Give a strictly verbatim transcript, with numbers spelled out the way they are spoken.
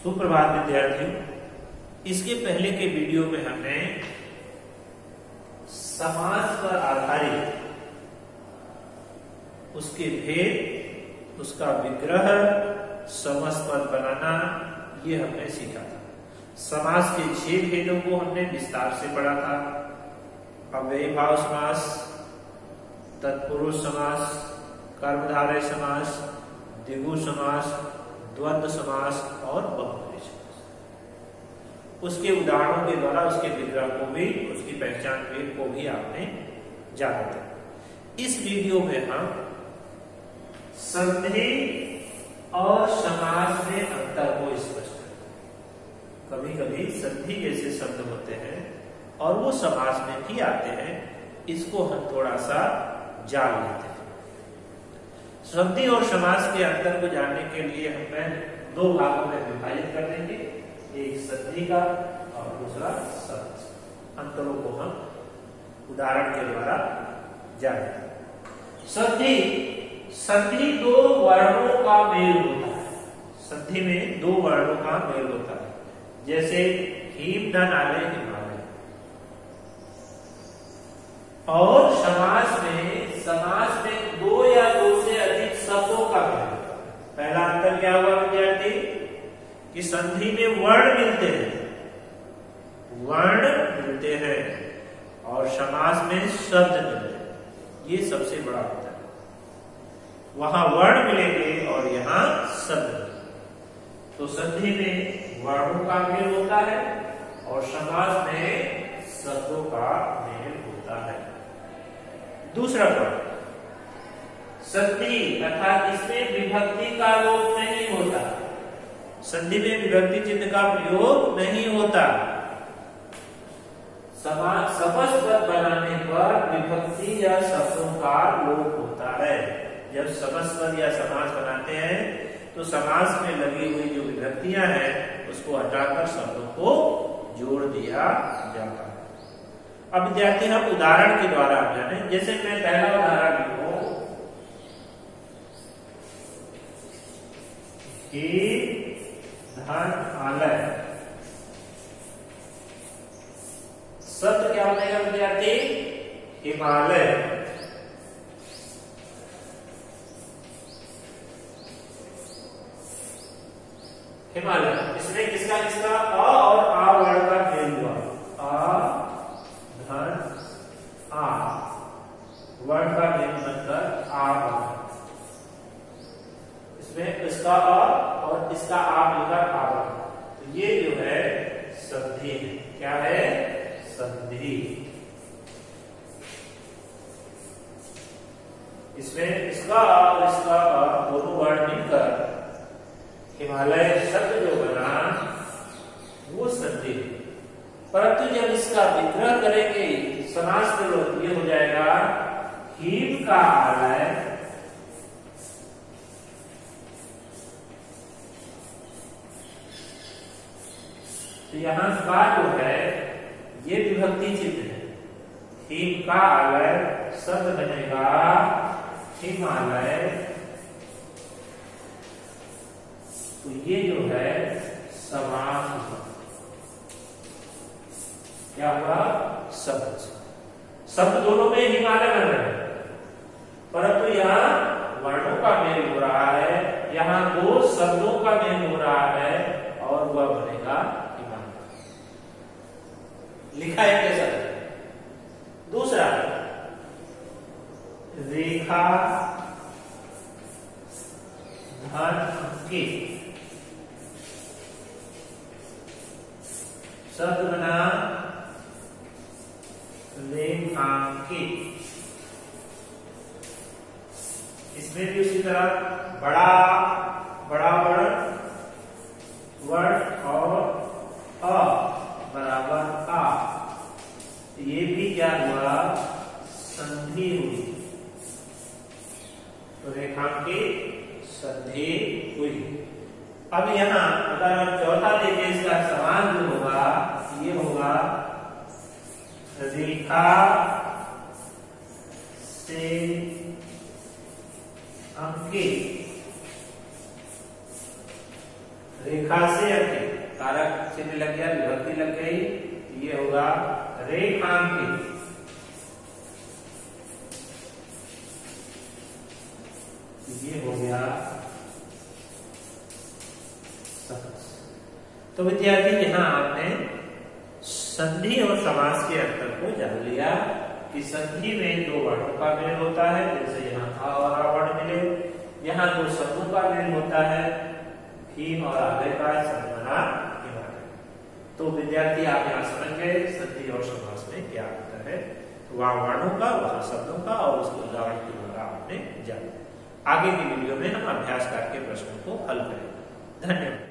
सुप्रभात विद्यार्थियों, इसके पहले के वीडियो में हमने समास पर आधारित उसके भेद, उसका विग्रह, समस्पद बनाना ये हमने सीखा था। समास के छह भेदों को हमने विस्तार से पढ़ा था। अव्ययीभाव समास, तत्पुरुष समास, कर्मधारय समास, द्विगु समास, द्वंद्व समास और बहुब्रीहि समास। उसके उदाहरणों के द्वारा उसके विग्रह को भी, उसकी पहचान को भी आपने जाना था। इस वीडियो में हम संधि और समास में अंतर को स्पष्ट करेंगे। कभी कभी संधि जैसे शब्द होते हैं और वो समास में भी आते हैं, इसको हम थोड़ा सा जान लेते हैं। संधि और समास के अंतर को जानने के लिए हमें दो भागों में विभाजित कर देंगे, एक संधि का और दूसरा समास। अंतरों को हम उदाहरण के द्वारा जानेंगे। संधि संधि दो वर्णों का मेल होता है। संधि में दो वर्णों का मेल होता है, जैसे हिम नाले हिमालय। और समास में समास में दो या दो से अधिक शब्दों का मेल। पहला अंतर क्या हुआ विद्यार्थी कि संधि में वर्ण मिलते हैं, वर्ण मिलते हैं और समास में शब्द मिलते हैं। ये सबसे बड़ा अंतर है। वहां वर्ण मिलेंगे और यहां शब्द मिलेंगे। तो संधि में वर्णों का मेल होता है और समास में शब्दों का मेल होता है। दूसरा पॉइंट, संधि अर्थात इसमें विभक्ति का लोप नहीं होता। संधि में विभक्ति चिन्ह का प्रयोग नहीं होता। समस्पद बनाने पर विभक्ति या शब्दों का लोप होता है। जब समस्पद या समास बनाते हैं तो समास में लगी हुई जो विभक्तियां हैं उसको हटाकर शब्दों को जोड़ दिया जाता है। अब विद्यार्थी हम उदाहरण के द्वारा जाने, जैसे मैं पहला उदाहरण लिखूं कि धन आलय, शब्द क्या बनेगा विद्यार्थी? हिमालय। हिमालय, इसमें किसका किसका अ और आ वर्ण का मेल हुआ। अ धन आ वर्ण का मेल बनकर आ बना। इसमें इसका अ और इसका आ मिलकर आ बना। तो ये जो है संधि है। क्या है? संधि। इसमें इसका और इसका अ दोनों वर्ण मिलकर हिमालय शब्द जो बना वो संधि है। परंतु जब इसका विग्रह करेंगे समास के लोग, ये हो जाएगा हिम का आलय तो यहां का जो है ये विभक्ति चिन्ह है। हिम का आलय शब्द बनेगा हिमालय। तो ये जो है समास हुआ। क्या हुआ? शब्द। शब्द दोनों में हिमालय बन रहे हैं, परंतु यहाँ वर्णों का मेल हो रहा है, यहाँ दो शब्दों का मेल हो रहा है और वह बनेगा हिमालय। लिखा है कैसा? दूसरा, रेखा धन अंकित, शब्द बना रेखांकित। इसमें भी उसी तरह बड़ा बड़ा वर्ण वर्ण और अ बराबर आ, ये भी क्या हुआ? संधि हुई। तो रेखांकित संधि हुई। अब यहां अगर हम चौथा देखें, इसका समान जो होगा ये होगा रेखा से अंकित। रेखा रेखा से अधिक, कारक चिन्ह लग गया, विभक्ति लग गई, ये होगा रेखांकित। ये हो गया समास। तो विद्यार्थी यहाँ आपने संधि और समास के अंतर को जान लिया कि संधि में दो वर्णों का मेल होता है, जैसे यहाँ आ और आ वर्ण मिले, यहाँ दो शब्दों का मेल होता है, भीम और आगे का संबंधा हिमालय। तो विद्यार्थी आप यहाँ समझ गए संधि और समास में क्या अंतर है, वहां वर्णों का, वहां शब्दों का, और उसको उदाहरण के द्वारा आपने जाना। आगे की वीडियो में हम अभ्यास करके प्रश्नों को हल करेंगे। धन्यवाद।